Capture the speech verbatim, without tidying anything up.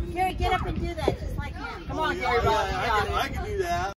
Gary, get up and do that just like him. Come on, Gary. I can do that.